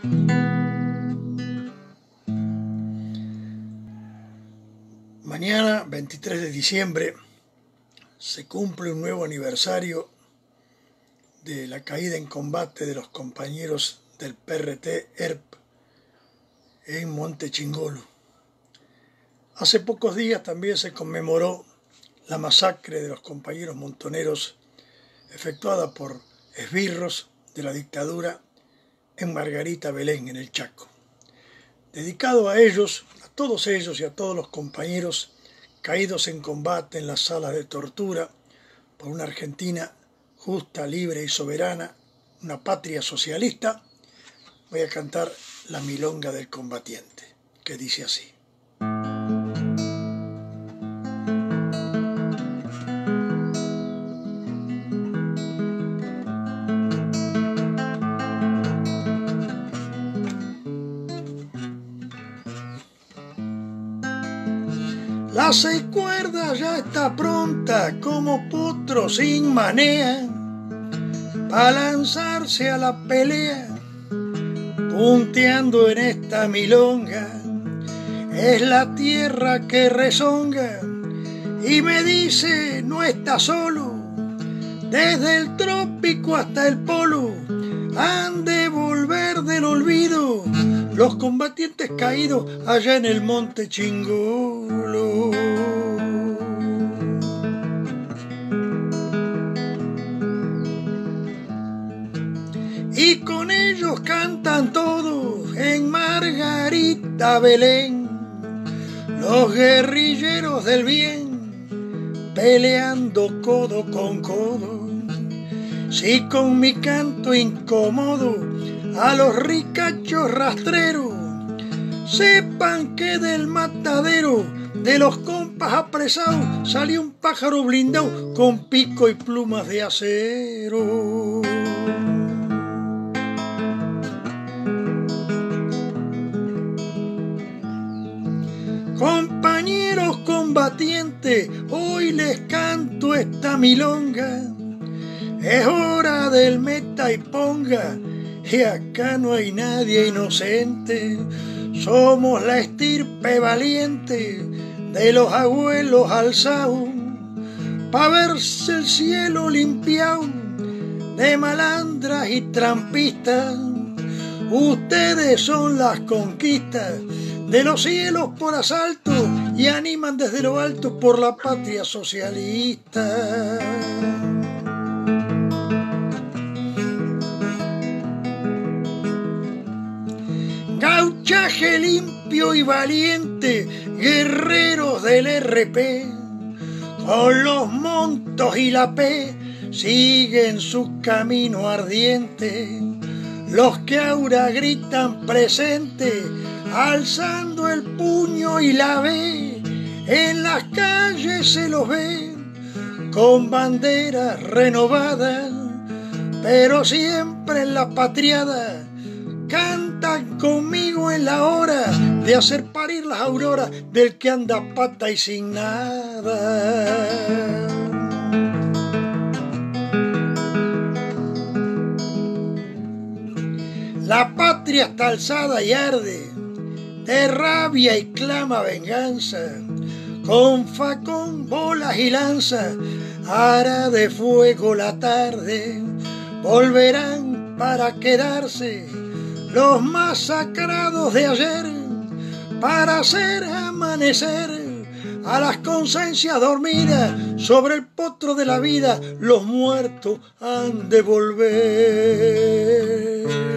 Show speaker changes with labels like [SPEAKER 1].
[SPEAKER 1] Mañana, 23 de diciembre, se cumple un nuevo aniversario de la caída en combate de los compañeros del PRT ERP en Monte Chingolo. Hace pocos días también se conmemoró la masacre de los compañeros montoneros efectuada por esbirros de la dictadura en Margarita Belén, en el Chaco. Dedicado a ellos, a todos ellos y a todos los compañeros caídos en combate en las salas de tortura por una Argentina justa, libre y soberana, una patria socialista, voy a cantar la milonga del combatiente, que dice así. La 6 cuerdas ya está pronta como potro sin manea pa' lanzarse a la pelea, punteando en esta milonga. Es la tierra que rezonga y me dice no está solo, desde el trópico hasta el polo han de volver del olvido los combatientes caídos allá en el Monte Chingolo. Y con ellos cantan todos en Margarita Belén, los guerrilleros del bien, peleando codo con codo. Si con mi canto incomodo a los ricachos rastreros, sepan que del matadero de los compas apresados salió un pájaro blindado con pico y plumas de acero. Compañeros combatientes, hoy les canto esta milonga. Es hora del meta y ponga, y acá no hay nadie inocente. Somos la estirpe valiente de los abuelos alzados, pa' verse el cielo limpiado de malandras y trampistas. Ustedes son las conquistas de los cielos por asalto y animan desde lo alto por la patria socialista. Gauchaje limpio y valiente, guerreros del RP, con los montos y la P siguen su camino ardiente. Los que ahora gritan presente, alzando el puño y la B, en las calles se los ve con banderas renovadas, pero siempre en la patriada cantan conmigo en la hora de hacer parir las auroras del que anda a pata y sin nada. La patria está alzada y arde de rabia y clama venganza, con facón, bolas y lanza hará de fuego la tarde. Volverán para quedarse los masacrados de ayer, para hacer amanecer a las conciencias dormidas. Sobre el potro de la vida los muertos han de volver.